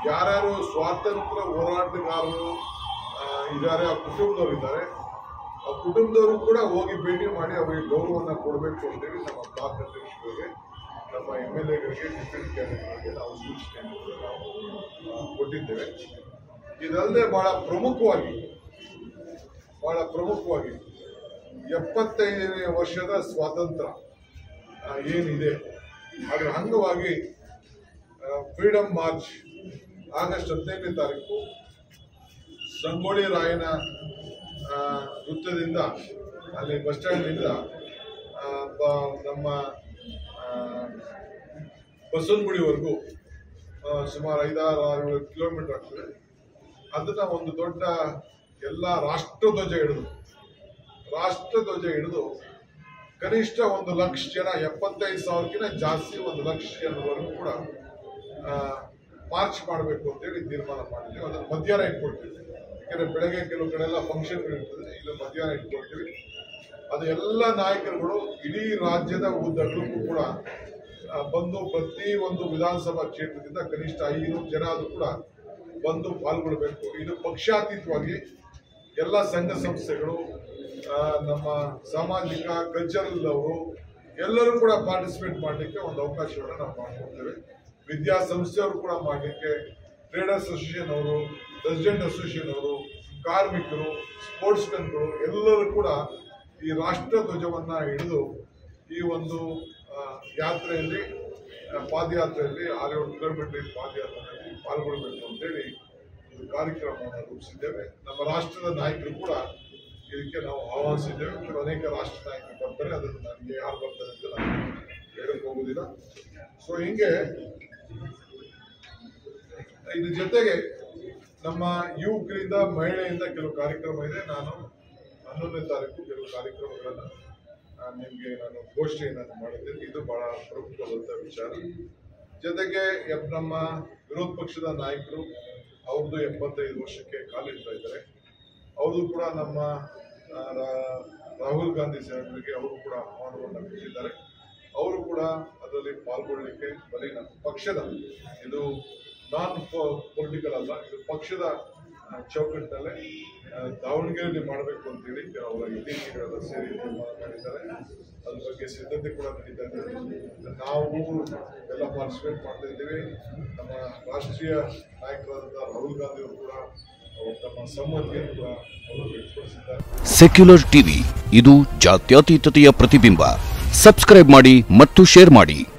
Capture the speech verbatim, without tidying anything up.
ಯಾರ್ಯಾರು ಸ್ವಾತಂತ್ರ್ಯ ಹೋರಾಟಗಾರರು ಇದ್ದಾರೆ, ಆ ಕುಟುಂಬದವರು ಇದ್ದಾರೆ, ಆ ಕುಟುಂಬದವರು ಕೂಡ ಹೋಗಿ ಭೇಟಿ ಮಾಡಿ ಅವರಿಗೆ ಗೌರವವನ್ನು ಕೊಡಬೇಕು ಅಂತೇಳಿ ನಮ್ಮ ಬ್ಲಾಕ್ ಅಧ್ಯಕ್ಷರಿಗೆ, ನಮ್ಮ ಎಮ್ ಎಲ್ ಎಗಳಿಗೆ, ಡಿಪ್ಯೂಟಿ ಕ್ಯಾಬಿನೆಟ್ಗಳಿಗೆ ನಾವು ಸೂಚನೆಯನ್ನು ನಾವು ಕೊಟ್ಟಿದ್ದೇವೆ. ಇದಲ್ಲದೆ ಬಹಳ ಪ್ರಮುಖವಾಗಿ ಬಹಳ ಪ್ರಮುಖವಾಗಿ ಎಪ್ಪತ್ತೈದನೇ ವರ್ಷದ ಸ್ವಾತಂತ್ರ್ಯ ಏನಿದೆ ಅದರ ಅಂಗವಾಗಿ ಫ್ರೀಡಮ್ ಮಾರ್ಚ್ ಆಗಸ್ಟ್ ಹದಿನೈದನೇ ತಾರೀಕು ಸಂಗೊಳ್ಳಿ ರಾಯನ ವೃತ್ತದಿಂದ ಅಲ್ಲಿ ಬಸ್ ಸ್ಟ್ಯಾಂಡ್ನಿಂದ ನಮ್ಮ ಬಸವನಗುಡಿವರೆಗೂ ಸುಮಾರು ಐದಾರು ಆರು ಏಳು ಕಿಲೋಮೀಟರ್ ಆಗ್ತದೆ. ಅದನ್ನ ಒಂದು ದೊಡ್ಡ ಎಲ್ಲ ರಾಷ್ಟ್ರಧ್ವಜ ಹಿಡಿದು ರಾಷ್ಟ್ರಧ್ವಜ ಹಿಡಿದು ಕನಿಷ್ಠ ಒಂದು ಲಕ್ಷ ಜನ, ಎಪ್ಪತ್ತೈದು ಸಾವಿರಕ್ಕಿಂತ ಜಾಸ್ತಿ, ಒಂದು ಲಕ್ಷ ಜನವರೆಗೂ ಕೂಡ ಮಾರ್ಚ್ ಮಾಡಬೇಕು ಅಂತೇಳಿ ತೀರ್ಮಾನ ಮಾಡಿದ್ದೀವಿ. ಅದನ್ನು ಮಧ್ಯಾಹ್ನ ಇಟ್ಕೊಳ್ತೀವಿ. ಯಾಕೆಂದರೆ ಬೆಳಗ್ಗೆ ಕೆಲವು ಕಡೆ ಎಲ್ಲ ಫಂಕ್ಷನ್ಗಳು ಇರ್ತದೆ, ಇದು ಮಧ್ಯಾಹ್ನ ಇಟ್ಕೊಳ್ತೀವಿ. ಅದು ಎಲ್ಲ ನಾಯಕರುಗಳು ಇಡೀ ರಾಜ್ಯದ ಉದ್ದಕ್ಕೂ ಕೂಡ ಬಂದು ಪ್ರತಿ ಒಂದು ವಿಧಾನಸಭಾ ಕ್ಷೇತ್ರದಿಂದ ಕನಿಷ್ಠ ಐನೂರು ಜನ ಆದರೂ ಕೂಡ ಬಂದು ಪಾಲ್ಗೊಳ್ಬೇಕು. ಇದು ಪಕ್ಷಾತೀತವಾಗಿ ಎಲ್ಲ ಸಂಘ ಸಂಸ್ಥೆಗಳು, ನಮ್ಮ ಸಾಮಾಜಿಕ ಕಲ್ಚರಲ್ ಅವರು ಎಲ್ಲರೂ ಕೂಡ ಪಾರ್ಟಿಸಿಪೇಟ್ ಮಾಡಲಿಕ್ಕೆ ಒಂದು ಅವಕಾಶವನ್ನು ನಾವು ಮಾಡಿಕೊಡ್ತೇವೆ. ವಿದ್ಯಾಸಂಸ್ಥೆಯವರು ಕೂಡ ಮಾಡಲಿಕ್ಕೆ, ಟ್ರೇಡರ್ಸ್ ಅಸೋಸಿಯೇಷನ್ ಅವರು, ರೆಸಿಡೆಂಟ್ ಅಸೋಸಿಯೇಷನ್ ಅವರು, ಕಾರ್ಮಿಕರು, ಸ್ಪೋರ್ಟ್ಸ್ ಮೆನ್ಗಳು ಎಲ್ಲರೂ ಕೂಡ ಈ ರಾಷ್ಟ್ರ ಧ್ವಜವನ್ನು ಹಿಡಿದು ಈ ಒಂದು ಯಾತ್ರೆಯಲ್ಲಿ, ಪಾದಯಾತ್ರೆಯಲ್ಲಿ, ಆರೇಳು ಕಿಲೋಮೀಟರ್ ಪಾದಯಾತ್ರೆಯಲ್ಲಿ ಪಾಲ್ಗೊಳ್ಬೇಕು ಅಂತೇಳಿ ಒಂದು ಕಾರ್ಯಕ್ರಮವನ್ನು ರೂಪಿಸಿದ್ದೇವೆ. ನಮ್ಮ ರಾಷ್ಟ್ರದ ನಾಯಕರು ಕೂಡ ಇದಕ್ಕೆ ನಾವು ಆಹ್ವಾನಿಸಿದ್ದೇವೆ. ಅನೇಕ ರಾಷ್ಟ್ರ ನಾಯಕರು ಬರ್ತಾರೆ, ಅದನ್ನು ನನಗೆ ಯಾರು ಬರ್ತಾರೆ ಅಂತ ನಾನು ಹೇಳಕ್ಕೆ ಹೋಗುದಿಲ್ಲ. ಸೊ ಹಿಂಗೆ ಇದ್ರ ಜೊತೆಗೆ ನಮ್ಮ ಯುವಕರಿಂದ, ಮಹಿಳೆಯಿಂದ ಕೆಲವು ಕಾರ್ಯಕ್ರಮ ಇದೆ. ನಾನು ಹನ್ನೊಂದನೇ ತಾರೀಕು ಕೆಲವು ಕಾರ್ಯಕ್ರಮಗಳನ್ನು ನಿಮಗೆ ನಾನು ಘೋಷಣೆಯನ್ನು ಮಾಡಿದ್ದೇನೆ. ಇದು ಬಹಳ ಪ್ರಮುಖವಾದಂಥ ವಿಚಾರ. ಜೊತೆಗೆ ನಮ್ಮ ವಿರೋಧ ಪಕ್ಷದ ನಾಯಕರು, ಅವ್ರದ್ದು ಎಪ್ಪತ್ತೈದು ವರ್ಷಕ್ಕೆ ಕಾಲಿಡ್ತಾ ಇದ್ದಾರೆ. ಅವರು ಕೂಡ ನಮ್ಮ ರಾಹುಲ್ ಗಾಂಧಿ ಸಾಹೇಬರಿಗೆ ಅವರು ಕೂಡ ಆಹ್ವಾನವನ್ನು ಕೊಟ್ಟಿದ್ದಾರೆ. ಅವರು ಕೂಡ ಅದರಲ್ಲಿ ಪಾಲ್ಗೊಳ್ಳಲಿಕ್ಕೆ, ಬರೀ ನಮ್ಮ ಪಕ್ಷದ, ಇದು ನಾನ್ ಪೊಲಿಟಿಕಲ್ ಅಲ್ಲ, ಇದು ಪಕ್ಷದ ಚೌಕಟ್ಟಿನಲ್ಲೇ ದಾವಣಗೆರೆಯಲ್ಲಿ ಮಾಡಬೇಕು ಅಂತೇಳಿ ಅವರ ಇಲಾಖೆಗಳೆಲ್ಲ ಸೇರಿ ತೀರ್ಮಾನ ಮಾಡಿದ್ದಾರೆ. ಅದ್ರ ಬಗ್ಗೆ ಸಿದ್ಧತೆ ಕೂಡ ನಡೀತಾ ಇದೆ. ನಾವು ಎಲ್ಲ ಪಾರ್ಟಿಸಿಪೇಟ್ ಮಾಡ್ತಾ ಇದ್ದೀವಿ. ನಮ್ಮ ರಾಷ್ಟ್ರೀಯ ನಾಯಕರಾದಂಥ ರಾಹುಲ್ ಗಾಂಧಿ ಅವರು ಕೂಡ ತಮ್ಮ ಸಮ್ಮತಿಯನ್ನು ಕೂಡ ಅವರು ವ್ಯಕ್ತಪಡಿಸಿದ್ದಾರೆ. ಸೆಕ್ಯುಲರ್ ಟಿವಿ, ಇದು ಜಾತ್ಯತೀತತೆಯ ಪ್ರತಿಬಿಂಬ. ಸಬ್ಸ್ಕ್ರೈಬ್ ಮಾಡಿ ಮತ್ತು ಶೇರ್ ಮಾಡಿ.